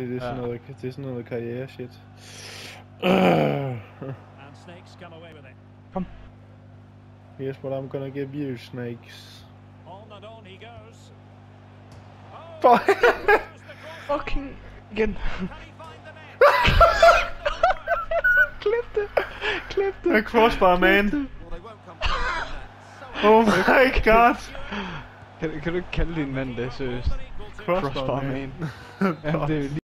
Det er sådan noget karriere shit. Kom. Here's what I'm gonna give you, snakes. Fucking igen. Klip det. A crossbar, man. Oh my god. Kan du ikke kalde din mand det, seriøst? Crossbar, man. Ja, det er